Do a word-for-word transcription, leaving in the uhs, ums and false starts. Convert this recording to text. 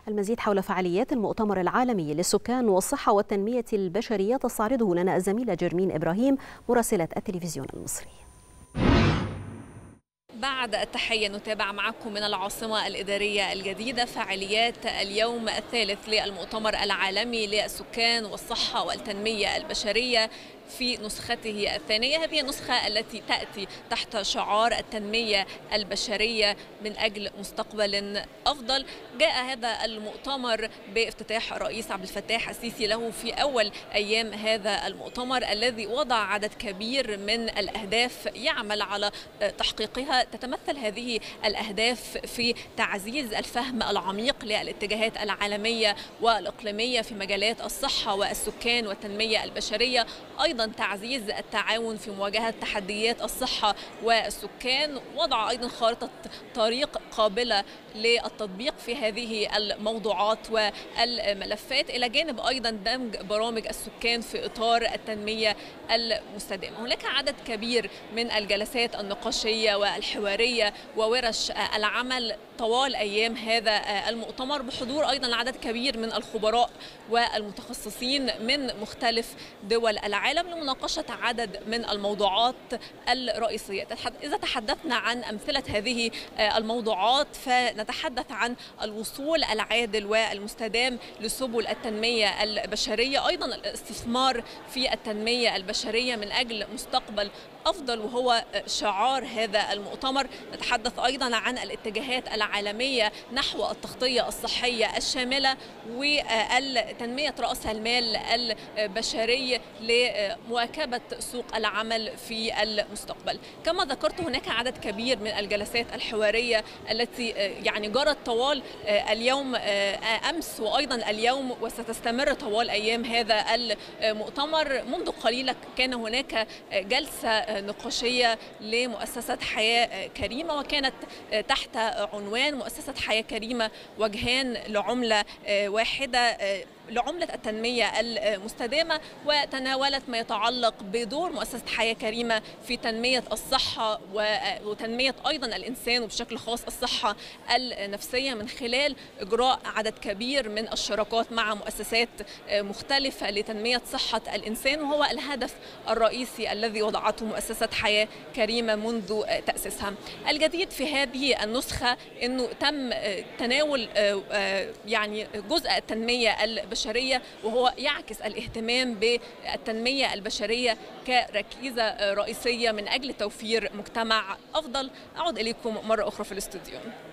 المزيد حول فعاليات المؤتمر العالمي للسكان والصحة والتنمية البشرية تستعرضه لنا الزميلة جيرمين إبراهيم مراسلة التلفزيون المصري. بعد التحية نتابع معكم من العاصمة الإدارية الجديدة فعاليات اليوم الثالث للمؤتمر العالمي للسكان والصحة والتنمية البشرية في نسخته الثانية. هذه النسخة التي تأتي تحت شعار التنمية البشرية من أجل مستقبل أفضل. جاء هذا المؤتمر بافتتاح الرئيس عبد الفتاح السيسي له في أول أيام هذا المؤتمر الذي وضع عدد كبير من الأهداف يعمل على تحقيقها. تتمثل هذه الأهداف في تعزيز الفهم العميق للاتجاهات العالمية والإقليمية في مجالات الصحة والسكان والتنمية البشرية، أيضا تعزيز التعاون في مواجهة تحديات الصحة والسكان، وضع أيضا خارطة طريق قابلة للتطبيق في هذه الموضوعات والملفات، إلى جانب أيضا دمج برامج السكان في إطار التنمية المستدامة. هناك عدد كبير من الجلسات النقاشية والحوارية وورش العمل طوال أيام هذا المؤتمر، بحضور أيضا عدد كبير من الخبراء والمتخصصين من مختلف دول العالم لمناقشة عدد من الموضوعات الرئيسية. إذا تحدثنا عن أمثلة هذه الموضوعات فنتحدث عن الوصول العادل والمستدام لسبل التنمية البشرية، أيضا الاستثمار في التنمية البشرية من أجل مستقبل أفضل وهو شعار هذا المؤتمر. نتحدث أيضا عن الاتجاهات العالمية نحو التغطية الصحية الشاملة وتنمية رأس المال البشري لمواكبة سوق العمل في المستقبل. كما ذكرت هناك عدد كبير من الجلسات الحوارية التي يعني جرت طوال اليوم أمس وأيضا اليوم وستستمر طوال أيام هذا المؤتمر. منذ قليل كان هناك جلسة نقاشية لمؤسسة حياة كريمة وكانت تحت عنوان مؤسسة حياة كريمة وجهان لعملة واحدة لعملة التنمية المستدامة، وتناولت ما يتعلق بدور مؤسسة حياة كريمة في تنمية الصحة وتنمية أيضا الإنسان وبشكل خاص الصحة النفسية من خلال إجراء عدد كبير من الشراكات مع مؤسسات مختلفة لتنمية صحة الإنسان، وهو الهدف الرئيسي الذي وضعته مؤسسة حياة كريمة منذ تأسيسها. الجديد في هذه النسخة أنه تم تناول يعني جزء التنمية البشرية وهو يعكس الاهتمام بالتنمية البشرية كركيزة رئيسية من أجل توفير مجتمع أفضل. أعود إليكم مرة أخرى في الاستوديو.